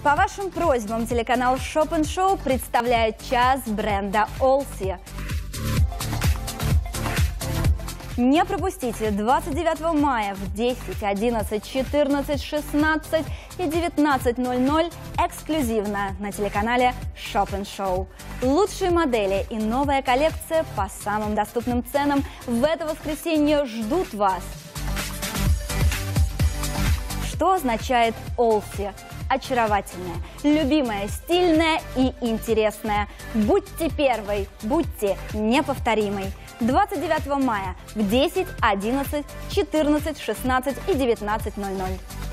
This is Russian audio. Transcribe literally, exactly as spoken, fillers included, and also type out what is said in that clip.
По вашим просьбам телеканал Shop and Show представляет час бренда Олси. Не пропустите двадцать девятого мая в десять, одиннадцать, четырнадцать, шестнадцать и девятнадцать ноль ноль эксклюзивно на телеканале Shop and Show. Лучшие модели и новая коллекция по самым доступным ценам в это воскресенье ждут вас. Что означает Олси? Очаровательная, любимая, стильная и интересная. Будьте первой, будьте неповторимой. двадцать девятого мая в десять, одиннадцать, четырнадцать, шестнадцать и девятнадцать ноль ноль.